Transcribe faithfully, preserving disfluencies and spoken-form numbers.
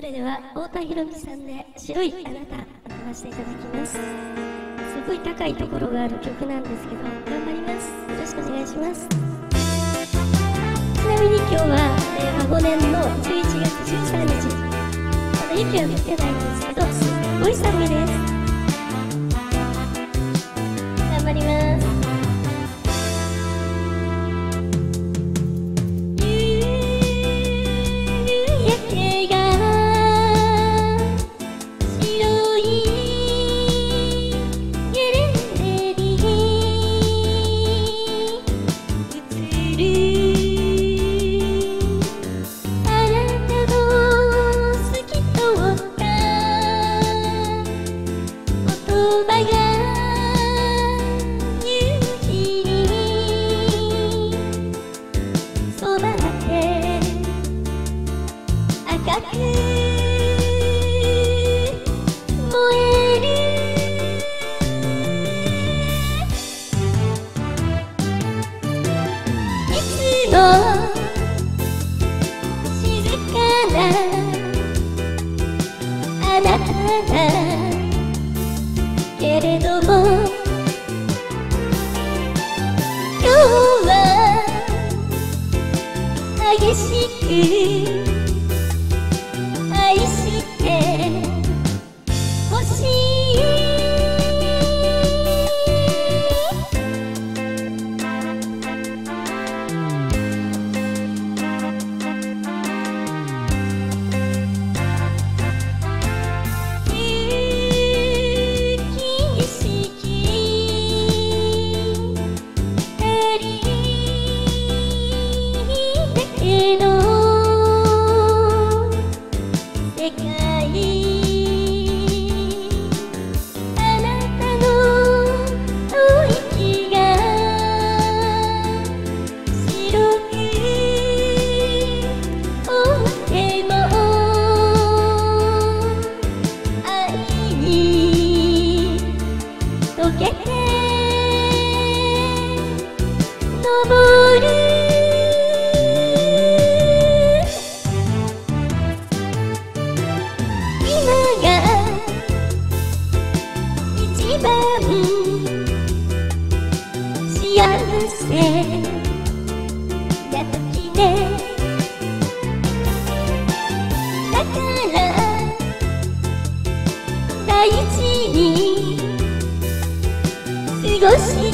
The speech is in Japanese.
それでは太田裕美さんで「白いあなた」歌わせていただきます。すごい高いところがある曲なんですけど、頑張ります。よろしくお願いします。ちなみに今日はれいわごねんのじゅういちがつじゅうさんにち、まだ雪は降ってないんですけど、すっごい寒いです。頑張ります。赤く燃えるいつも静かなあなただけれども、今日は激しく愛してほしい。雪景色二人だけの世界、あなたの吐息が白く覆っても愛に溶けて昇る。幸せな時ね、だから大事に過ごし